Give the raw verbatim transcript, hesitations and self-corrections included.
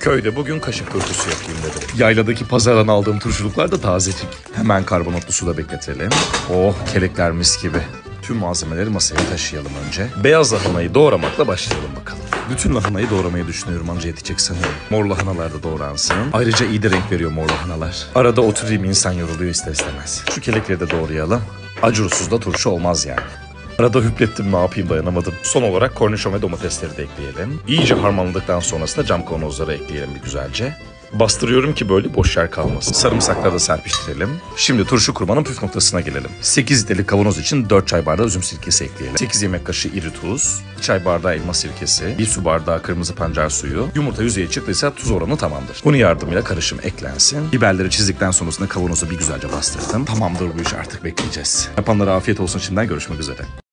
Köyde bugün kaşık turşusu yapayım dedim. Yayladaki pazardan aldığım turşuluklar da tazecik. Hemen karbonatlı suda bekletelim. Oh, kelekler mis gibi. Tüm malzemeleri masaya taşıyalım önce. Beyaz lahanayı doğramakla başlayalım bakalım. Bütün lahanayı doğramayı düşünüyorum, anca yetecek sanırım. Mor lahanalar da doğransın. Ayrıca iyi de renk veriyor mor lahanalar. Arada oturayım, insan yoruluyor ister istemez. Şu kelekleri de doğrayalım. Acurusuz da turşu olmaz yani. Arada hüplettim, ne yapayım, dayanamadım. Son olarak kornişon ve domatesleri de ekleyelim. İyice harmanladıktan sonrasında cam kavanozları ekleyelim bir güzelce. Bastırıyorum ki böyle boş yer kalmasın. Sarımsakları da serpiştirelim. Şimdi turşu kurmanın püf noktasına gelelim. sekiz litrelik kavanoz için dört çay bardağı üzüm sirkesi ekleyelim. sekiz yemek kaşığı iri tuz, bir çay bardağı elma sirkesi, bir su bardağı kırmızı pancar suyu, yumurta yüzeye çıktıysa tuz oranı tamamdır. Bunun yardımıyla karışım eklensin. Biberleri çizdikten sonrasında kavanozu bir güzelce bastırdım. Tamamdır bu iş, artık bekleyeceğiz. Yapanlara afiyet olsun şimdiden, görüşmek üzere.